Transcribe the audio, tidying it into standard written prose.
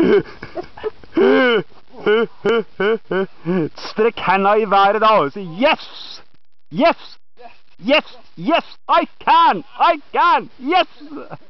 Strekk henda i været da og si yes! Yes! Yes! Yes! I can! Yes!